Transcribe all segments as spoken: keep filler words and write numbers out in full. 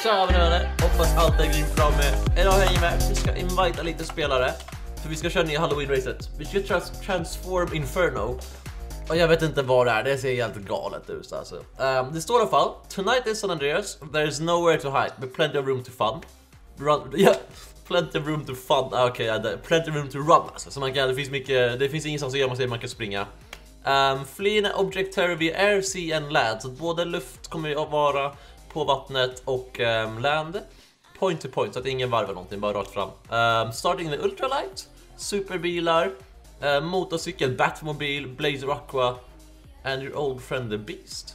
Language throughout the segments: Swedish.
Tja bröder, hoppas allt är grymt bra med. Idag hänger med, vi ska invita lite spelare. För vi ska köra nya Halloween-racet. Vi ska trans transform Inferno. Och jag vet inte vad det är, det ser helt galet ut alltså. um, Det står i alla fall: Tonight is San Andreas, there is nowhere to hide, but plenty of room to fun. Run, yeah, plenty of room to fun, okej, okay, yeah, plenty of room to run alltså. Så man kan, det finns mycket, det finns ingenstans att göra, man säger man kan springa. um, Flee an object terror via air, sea and land. Så både luft kommer att vara, på vattnet och um, land. Point to point, så att ingen varvar någonting, bara rakt fram. um, Starting with ultralight, superbilar, uh, motorcykel, Batmobil, Blazer Aqua and your old friend the Beast.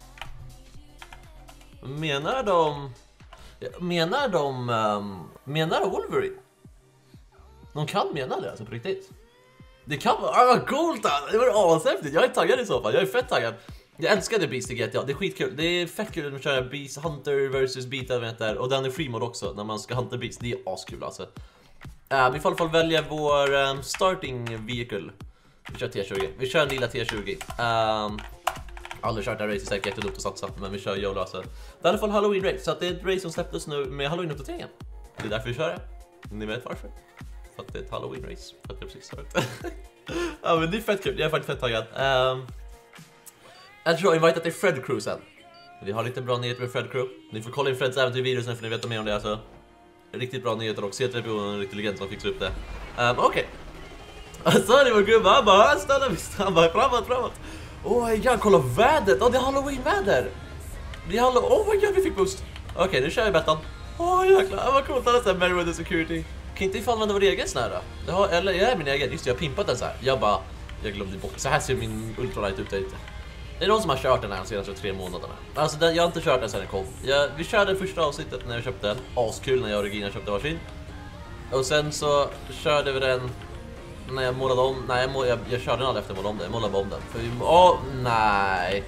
Menar de... Menar de... Um, menar de Wolverine? De kan mena det alltså på riktigt. Det kan vara... Ah, vad coolt alltså. Det var ashäftigt. Jag är taggad i så fall, jag är fett taggad. Jag älskar det Beast i G T A, det är skitkul. Det är fett kul att köra Beast Hunter versus Beat där. Och den är free mode också när man ska hunta Beast. Det är askul alltså. uh, Vi får i alla fall välja vår um, starting vehicle. Vi kör T tjugo, vi kör en lilla T tjugo. um, Aldrig kört det här race, säkert jättedumt att satsa, men vi kör YOLO alltså. Det är i alla fall Halloween race, så att det är ett race som släpptes nu med Halloween-uppdateringen. Det är därför vi kör det. Ni vet varför. För att det är ett Halloween race. För att det är precis så. Ja men det är fett kul, jag är faktiskt fett taggad. um, Jag tror jag inviterat till Fred Crew sen. Vi har lite bra nyheter med Fred Crew. Ni får kolla in Freds äventyr-videos nu för ni vet mer om det alltså. Riktigt bra nyheter och C tre P O är en riktig legend som fixar upp det. um, Okej okay. Alltså det var gubben, han bara, han stannar visst. Han bara, framåt, framåt. Åh my god, kolla vädret, oh, det är Halloween-väder. Det är Halloween, oh my god, vi fick boost. Okej, okay, nu kör jag bettan. Åh oh, jäklar, vad coolt, han har såhär Meriwether Security. Kan inte ifall använda vår egen sån här då? Jag har, eller jag är min egen, just det, jag har pimpat den så här. Jag bara, jag glömde bort, så här ser min ultralight ut lite. Det är någon som har kört den här de senaste tre månaderna. Alltså den, jag har inte kört den sen den kom. jag, Vi körde första avsnittet när jag köpte den. Askul när jag och Regina köpte varsin. Och sen så körde vi den när jag målade om. Nej, jag, må, jag, jag körde den aldrig efter jag målade om den. Jag målade om den. För vi, åh, nej.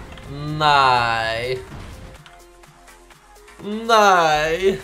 Nej. Nej.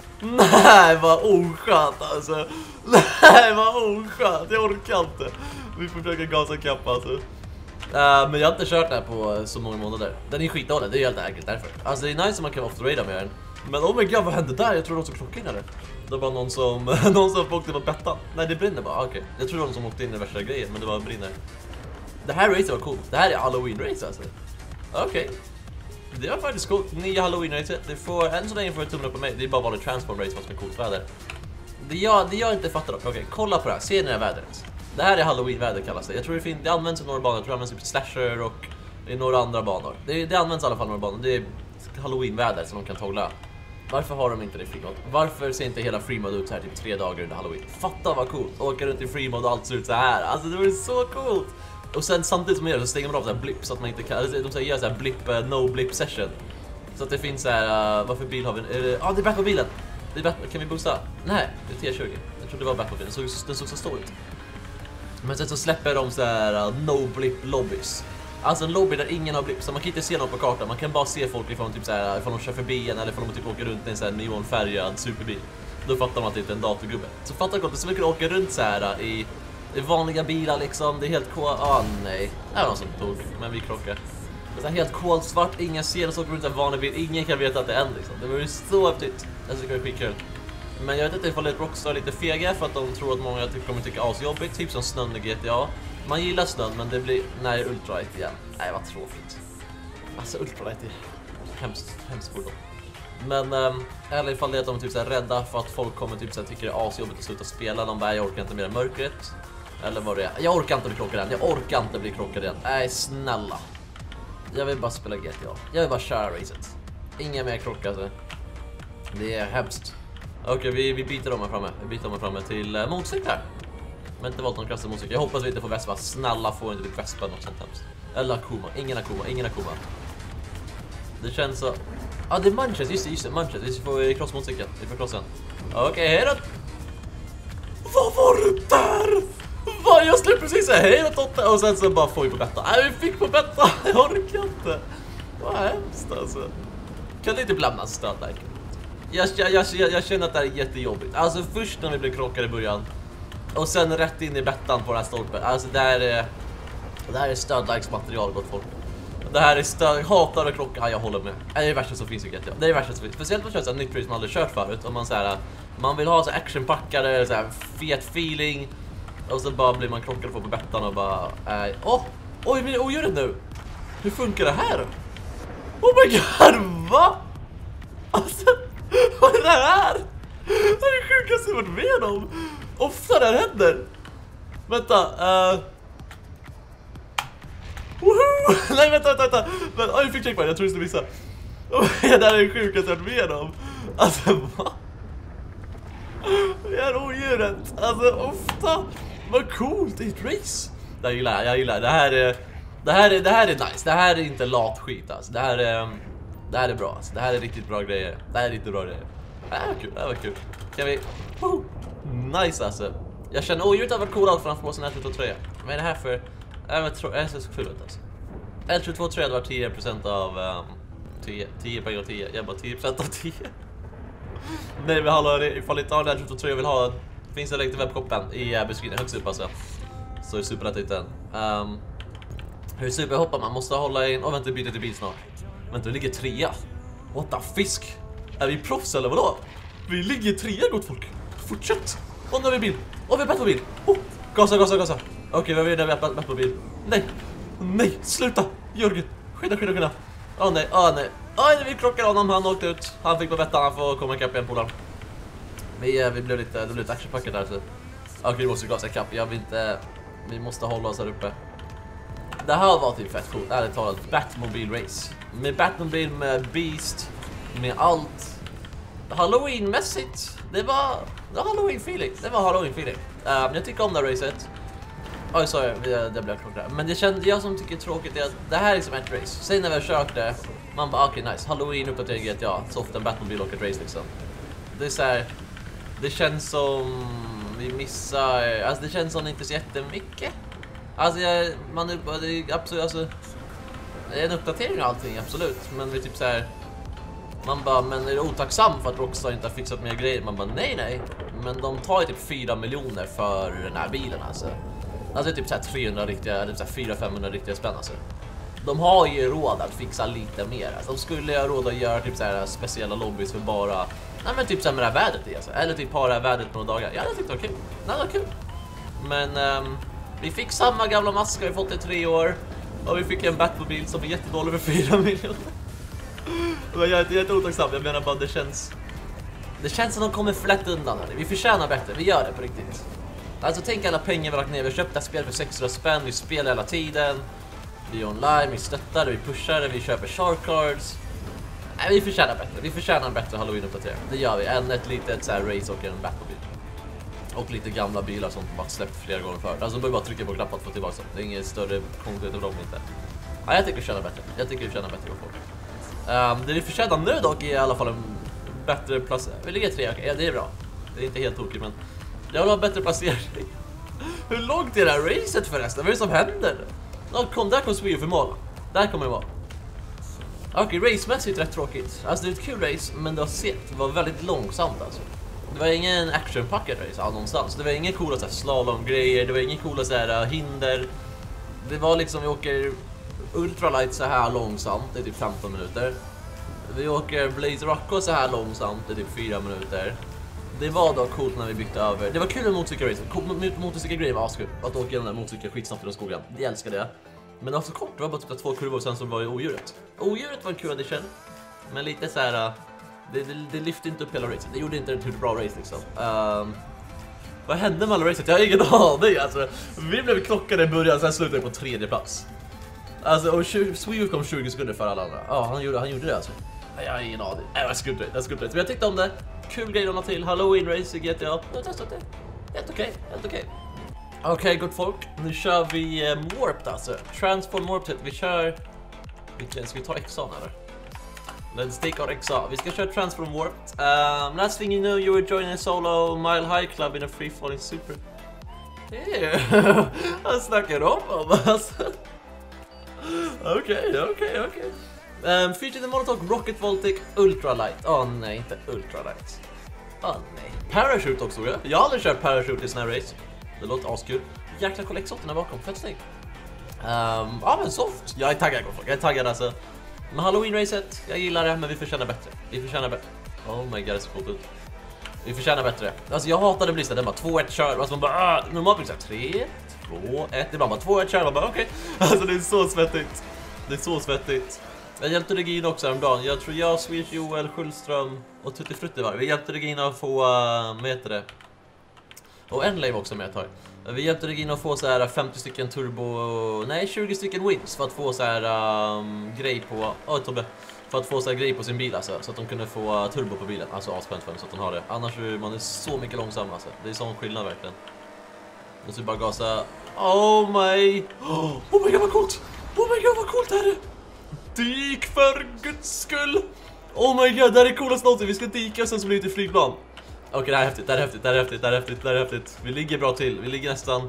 Nej, vad oskönt alltså. Nej, vad oskönt. Jag orkar inte. Vi får försöka gasa kapp alltså. Uh, men jag har inte kört den här på så många månader. Den är skitdålig, det är helt enkelt därför. Alltså det är nice om man kan off-rada med den. Men oh my god, vad hände där? Jag tror de som klockade in eller? Det var någon som någon som åkte på bettan. Nej, det brinner bara, okej okay. Jag tror det var någon som åkte in i värsta grejen, men det var brinner. Det här racet var coolt, det här är Halloween-race alltså. Okej okay. Det var faktiskt coolt, nya Halloween-racet. Det får, än så länge får ett tummen upp på mig. Det är bara vanligt transform-race fast med coolt väder. Det jag, det jag inte fattar dock, okej okay, kolla på det här, ser ni det här vädret? Det här är Halloween-väder kallas det. Jag tror det, finns, det används i några banor. Jag tror det används i slasher och i några andra banor. Det, det används i alla fall i några banor. Det är Halloween-väder som de kan togla. Varför har de inte det i free mode? Varför ser inte hela free mode ut så här typ tre dagar under Halloween? Fatta vad coolt. Åka runt i free mode och allt ser ut så här. Alltså det var så coolt. Och sen samtidigt som de gör det så stänger man av så här blip så att man inte kan. Alltså, de säger göra så här blip, uh, no blip session. Så att det finns så här. Uh, varför bil har vi? Ja, uh, ah, det är Batmobilen. Det är Batman. Kan vi boosta? Nej, det är T tjugo. Jag trodde det var Batmobilen. Den såg, den såg så stor ut. Men sen så släpper de så här uh, no blip lobbies. Alltså en lobby där ingen har blip, så man kan inte se någon på kartan. Man kan bara se folk ifrån typ så här, ifall de kör förbi en eller ifall de typ åker runt i en så här neonfärgad superbil. Då fattar man att det inte är en datorgubbe. Så fattar gott, så vi kan åka runt så här i, i vanliga bilar liksom. Det är helt cool. Ah nej, det var någon som tog, men vi krockar. Det är helt kolsvart, ingen ser oss åka runt en vanlig bil. Ingen kan veta att det är en liksom. Det var ju så häftigt. Jag tycker det är skitkul. Men jag vet inte ifall det är Rockstar lite fega för att de tror att många typ kommer tycka asjobbigt, typ som snön i G T A. Man gillar snön, men det blir när det är ultralight igen. Nej, vad tråkigt. Alltså ultralight är hemskt, hemskt fordon. Men um, eller ifall det är att de är typ så här rädda för att folk kommer typ så här, tycker det är asjobbigt att sluta spela. De bara, jag orkar inte mer mörkret. Eller vad det är. Jag orkar inte bli krockad igen. Jag orkar inte bli krockad igen. Nej, snälla. Jag vill bara spela G T A. Jag vill bara köra racet. Inga mer krockar alltså. Det är hemskt. Okej, okay, vi, vi byter dem här framme. Vi byter dem här framme till uh, motorcyklar. Men inte valt någon klass av motorcyklar. Jag hoppas vi inte får Vespa. Snälla, får inte typ Vespa något sånt hemskt. Eller Akuma. Ingen Akuma. Ingen Akuma. Det känns så... Ja, ah, det är Munches. Just det, just det. Munches. Vi får cross motorcykeln. Vi får crossen. Okej, okay, hej då. Vad var det där? Vad? Jag släppte precis säga hej då Totte. Och sen så bara får vi på betta. Nej, vi fick på betta. Jag orkar inte. Vad hemskt alltså. Kan det inte lämna stöd där? Jag, jag, jag, jag känner att det här är jättejobbigt. Alltså först när vi blev krockade i början. Och sen rätt in i bettan på den här stolpen. Alltså det här är, det här är stödlikes material, gott folk. Det här är stö- hatar att krocka, jag håller med. Det är det värsta som finns i G T A. Det är det värsta som finns. Speciellt om man kör ett nytt race man aldrig kört förut. Om man så här, man vill ha så actionpackare, så här fet feeling. Och så bara blir man krockad och får på bettan och bara... Äh, åh! Oj, men odjuret nu! Hur funkar det här? Oh my god, va? Alltså, vad är det här? Det är det sjukaste jag varit med om. Ofta det här händer. Vänta, uh... woho! Nej, vänta, vänta, vänta. Men, oj, jag fick checkpoint, jag tror du skulle missa. Det där är det sjukaste jag varit med om. Alltså, va? Det är odjuret. Alltså, ofta. Vad coolt, det är ett race. Det här gillar jag, jag gillar det. här är, det här är, det här är nice. Det här är inte lat skit alltså. Det här är, det här är bra alltså. Det här är riktigt bra grejer. Det här är riktigt bra grejer. Det här var kul, det här var kul. Kan vi... Oh, nice alltså. Jag känner odjuret har varit cool allt framför sin L tjugotvå tre. Vad är det här för... Jag tror jag är så kul ut alltså. L tjugotvå tre hade varit tio procent av um, tio, tio poäng av tio. Jag bara tio procent av tio. Nej, men hallå, ifall ni inte har L tjugotvå tre och vill ha, finns det länk till webbshoppen i uh, beskrivningen högst upp alltså. Så är superlätt att hitta den. Um, hur superhoppar man? Måste hålla in... Åh, oh, vänta, byter till bil snart. Vänta, vi ligger trea. What the fisk? Är vi proffs eller vadå? Vi ligger trea, gott folk. Fortsätt. Åh, nu har vi bil. Åh, vi har bett på bil. Oh, gasa, gasa, gasa. Okej, okay, vi har bett, bett på bil. Nej, nej, sluta. Jörgen, skydda, skydda, skydda. Åh, oh, nej, åh, oh, nej. Åh, oh, vi krockade honom, han åkte ut. Han fick på bettan, han får komma ikapp igen på honom. Vi, vi blev lite, det blev lite actionpacket där. Så. Okej, okay, vi måste gasa ikapp. Jag vill inte... Vi måste hålla oss här uppe. Det här var typ fett coolt. Ärligt talat, Batmobile Race. Med Batmobile, med Beast, med allt. Halloween-mässigt. Det var, det var Halloween-feeling. Det var Halloween-feeling. Um, jag tycker om det här racet. Oj, oh, sorry, det blev klockan. Men det kände jag som tycker är tråkigt är att det här är liksom ett race. Sen när vi har kört det, man bara okej, okay, nice. Halloween uppdatering G T A. Så ofta en Batmobile och ett race liksom. Det är så här, det känns som vi missar, alltså det känns som det inte så jättemycket. Alltså jag, man det är absolut, alltså det är en uppdatering och allting, absolut. Men vi typ så här, man bara, men är det otacksam för att Rockstar inte har fixat mer grejer? Man bara, nej nej. Men de tar ju typ fyra miljoner för den här bilen alltså. Alltså det är typ så här trehundra riktiga, eller så här fyra till femhundra riktiga spänn alltså. De har ju råd att fixa lite mer. Alltså, de skulle ha råd att göra typ så här speciella lobbys för bara... Nej men typ så här med det här vädret i alltså. Eller typ ha det här vädret på några dagar. Ja, jag tyckte det var kul. Nej, det var kul. Men um, vi fick samma gamla maskar, vi fått det i tre år. Och vi fick en Batmobile som är jättedålig för fyra miljoner. Jag är jätteotacksam, jag menar bara det känns... Det känns som att de kommer flätt undan här. Vi förtjänar bättre, vi gör det på riktigt. Alltså tänk alla pengar vi har lagt ner, vi köpte spel för sexhundra spänn, vi spelar hela tiden. Vi är online, vi stöttar det, vi pushar det, vi köper shark cards. Nej, vi förtjänar bättre, vi förtjänar en bättre Halloween-uppdatering. Det gör vi, en ett litet så här race och en Batmobile. Och lite gamla bilar som bara släppt flera gånger förut. Alltså bara trycka på knappen för att få tillbaka dem. Det är inget större konkret av dem inte. Ja, jag tycker vi förtjänar bättre, jag tycker vi förtjänar bättre folk. Um, det vi förtjänar nu dock är i alla fall en bättre plats. Vi ligger tre, okay. Ja, det är bra. Det är inte helt tokigt, men jag vill ha en bättre placering. Hur långt är det här racet förresten? Vad är det som händer? Nå, kom, där kom Sweden för mål. Där kommer det vara. Okej, okay, racemässigt rätt tråkigt. Alltså det är ett kul race, men det var sett. Det var väldigt långsamt alltså. Det var ingen actionpackad race all någonstans. Det var ingen coola så här slalomgrejer. Det var ingen coola så här hinder. Det var liksom, vi åker ultralight så här långsamt. Det är typ femton minuter. Vi åker Blaze Rocko så här långsamt. Det är typ fyra minuter. Det var då coolt när vi bytte över. Det var kul med motorcykelrace. Motorcykelgrejer var askul. Att åka genom den där motorcykeln skitsnabbt i den skogen. Det älskade jag. Men det var så kort. Det var bara typ två kurvor och sen så var det odjuret. Odjuret var en kul addition. Men lite så här. Det, det, det lyfte inte upp hela racet. Det gjorde inte ett bra race liksom. Um, vad hände med alla racet? Jag har ingen aning alltså. Vi blev klockade i början, sen slutade vi på tredje plats. Alltså, och Sweden kom tjugo sekunder för alla andra. Ja, han gjorde, han gjorde det alltså. Jag har ingen aning. Det var skumt, det var skumt. Men jag tyckte om det. Kul grej att till. Halloween race i G T A. Jag har testat det. Helt okej, helt okej. Okej, okay, gott folk. Nu kör vi um, Warped alltså. Transform Warped. Vi kör... Vilken, ska vi ta X A eller? Let's take our X A. Vi ska köra Transform Warped. Um, last thing you know, you were joining a solo Mile High Club in a free-falling super... Yeah. Han snackar om om alltså. Okej, okej, okej. Um, featured the Monotone Rocket Voltic Ultralight. Åh oh, nej, inte Ultralight. Åh oh, nej. Parachute också, ja. Jag har aldrig kört Parachute i sån här race. Det låter askul. Jäkla kollektsotterna bakom, fett snygg. Um, ja men soft. Jag är taggad gott folk. Jag är taggad alltså. Men Halloween-racet, jag gillar det men vi förtjänar bättre. Vi förtjänar bättre. Oh my god, det är så coolt ut. Vi förtjänar bättre. Alltså jag hatade blista, det är bara två ett kör. Alltså man bara, ah, normalt blir det tre, två, ett. Det är bara två ett kör. Man bara okej. Okay. Alltså det är så svettigt. Det är så svettigt. Jag hjälpte Regina också häromdagen. Jag tror jag, Swedish Joel, Schullström och Tutti Frutti var. Vi hjälpte Regina att få, uh, vad heter det? Och en live också med ett tag. Vi hjälpte Regina att få så här femtio stycken turbo, nej tjugo stycken wins för att få så här um, grej på, oj oh, Tobbe. För att få så här grej på sin bil alltså, så att de kunde få turbo på bilen. Alltså aspänt för dem så att de har det. Annars är man är så mycket långsammare alltså. Det är sån skillnad verkligen. Nu ska vi bara gasa. Oh my. Oh my god vad coolt. Oh my god vad coolt det här är. Dik för guds skull. Oh my god, det här är coolast någonsin. Vi ska dika och sen så blir det ett flygplan. Okej, okay, det här är häftigt, det här är häftigt, det här är häftigt, det här är häftigt, det här är häftigt. Vi ligger bra till, vi ligger nästan.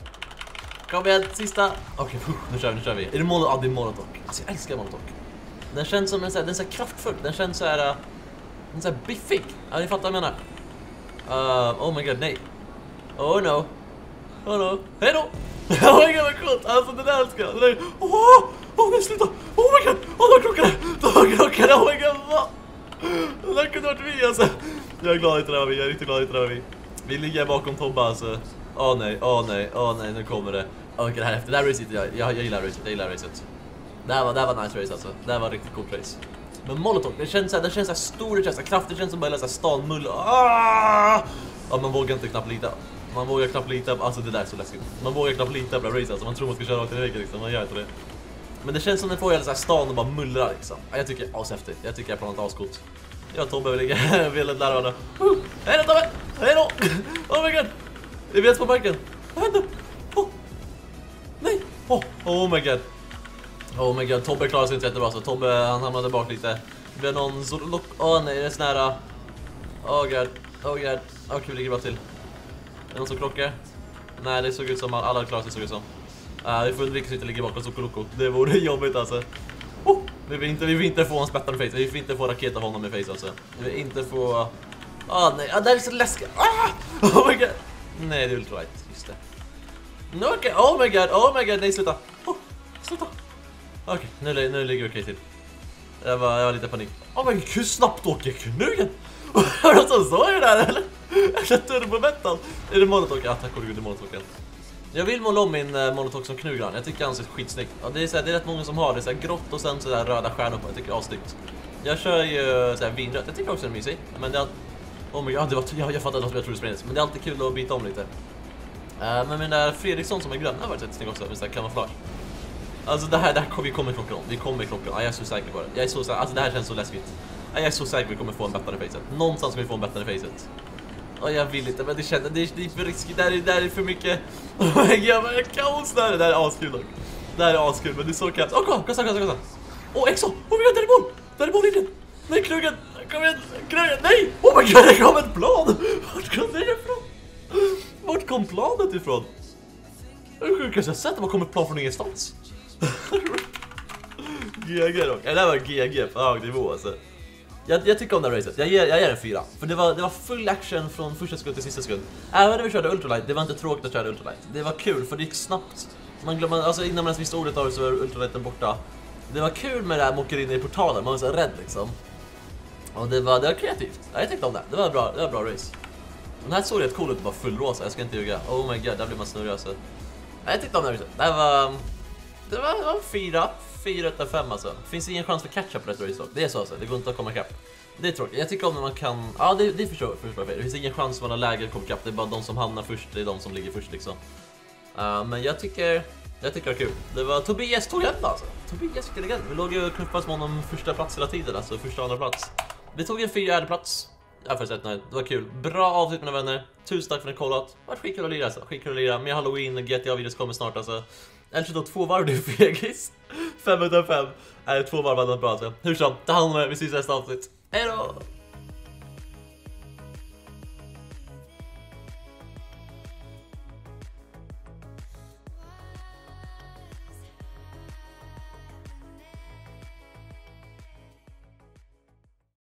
Kom igen, sista. Okej, okay, nu kör vi, nu kör vi. Är det målet? Ja, det är målet dock. Alltså jag älskar målet dock. Den känns som en så här, den är så här kraftfull. Den känns så här, uh, den är så här biffig. Ja, ni fattar vad jag menar. Uh, oh my god, nej. Oh no. Oh no. Hej då. Oh my god, vad coolt. Alltså den där älskar jag. Den där, åh, åh, nej, sluta. Oh my god, åh, oh, de krockade. De krockade, oh my god, vad? Det där kunde varit vi alltså. Jag är glad att det där vi, jag är riktigt glad att det där vi. Vi ligger bakom Tobbe alltså. Åh oh, nej, åh oh, nej, åh oh, nej, nu kommer det. Okej, okay, det här efter, det här racet, jag, jag, jag gillar racet, jag gillar racet. Det här var, det här var nice race alltså, det här var riktigt coolt race. Men Molotov, det känns såhär, det känns såhär stor, det känns såhär kraftigt, det känns som bara hela stan mull. Ah! Ja, man vågar inte knappt lita. Man vågar knappt lita, alltså det där är så läskigt. Man vågar knappt lita på race alltså, man tror man ska köra rakt i väggen liksom, man gör inte det. Men det känns som att den får hela såhär stan och bara mullrar liksom. Ja, jag tycker det är ashäftigt, jag tycker jag är planet ascoolt. Jag och Tobbe vill ligga, vill lära varandra. Uh, hej då Tobbe, hej då. Oh my god, vi vet på marken. Vad händer? Oh. Nej, oh. oh my god. Oh my god, Tobbe klarar sig inte jättebra så Tobbe han hamnade bak lite. Vi har någon så lock. Åh oh, nej, det är så nära. Oh god, oh god. Okej, okay, vi ligger bra till. Är det någon som krockar? Nej, det såg ut som alla klarar sig såg ut som. Uh, vi får undvika att inte ligga bakom Sokoloko. Det vore jobbigt alltså. Oh, vi vill inte vi vill inte få en spättande face. Vi vill inte få raket av honom i face alltså. Vi vill inte få. Ah oh, nej, ah, det är så läskigt. Ah! Oh my god. Nej, det är ultralight. Just det. No, okej. Okay. Oh my god. Oh my god. Nej, sluta. Oh, sluta. Okej, okay, nu, nu ligger vi okej till. Jag var, jag var lite panik. Åh men hur snabbt åker knugen? Har du så så är det där eller? Är det turbometal? Är det Molotov? Ja tack och gud, det är Molotov. Jag vill måla om min uh, Molotov som knugran. Jag tycker han ser skitsnyggt. Ja, det är så här, det är rätt många som har det så här grått och sen så där röda stjärnor på. Jag tycker det är assnyggt. Jag kör ju så här vinrött. Jag tycker också det är mysigt. Men det är oh my god, det var jag, jag fattar inte vad jag tror det spelas. Men det är alltid kul att byta om lite. Uh, men min där Fredriksson som är grön har varit rätt snygg också med så här kamouflage. Alltså det här, det här vi kommer klockan om. Vi kommer klockan. Ja, jag är så säker på det. Jag är så säker. Alltså det här känns så läskigt. Ja, jag är så säker på att vi kommer få en bättre facet. Någonstans ska vi få en bättre facet. Och jag vill inte, men det känns det är, det är för riskigt. Det är, det är för mycket. Jag bara kaos där. Det där är askul dock. Det här är askul, men det är så kaos. Åh, oh, kolla, kolla, kolla. Åh, Exo. Åh, oh, där är boll. Där är bolllinjen. Nej, knugen. Kom igen. Knugen. Nej. Oh my god, det kom ett plan. Vart kom det ifrån? Vart kom planet ifrån? Jag kanske har sett att man kommer ett plan från ingenstans. G G dock. Ja, det var G G på hög nivå alltså. Jag, jag tycker om det här racet. Jag ger, jag ger en fyra. För det var, det var full action från första sekund till sista sekund. Även när vi körde ultralight, det var inte tråkigt att köra ultralight. Det var kul för det gick snabbt. Man glömde, alltså innan man visste ordet av så var ultralighten borta. Det var kul med det här mockar in i portalen. Man var så rädd liksom. Och det var, det var kreativt. Ja, jag tyckte om det. Det var bra, det var bra race. Den här såg rätt cool ut, bara full rosa. Jag ska inte ljuga. Oh my god, där blir man snurrig alltså. Ja, jag tyckte om det här racet. Det var... Det var, det var fyra. Fyra utav fem alltså. Finns ingen chans för catch-up på detta race. Det är så alltså. Det går inte att komma ikapp. Det är tråkigt. Jag tycker om när man kan... Ja, det, det förstår jag. Det finns ingen chans för några läger att komma ikapp. Det är bara de som hamnar först. Det är de som ligger först liksom. Uh, men jag tycker... Jag tycker det var kul. Det var Tobias tog hem alltså. Tobias fick legend. Vi låg ju knuffas med honom första plats hela tiden. Alltså första och andra plats. Vi tog en fjärde plats. Jag får sett nöjd. Det var kul. Bra avsnitt mina vänner. Tusen tack för att ni kollat. Vart skitkul att lira alltså. Skitkul att lira. Med Halloween G T A-videos kommer snart alltså. Eller så då två varv, det är fegis. Fem utav fem. Nej, två varv hade varit bra alltså. Hur som, ta hand om er. Vi ses i nästa avsnitt. Hej då!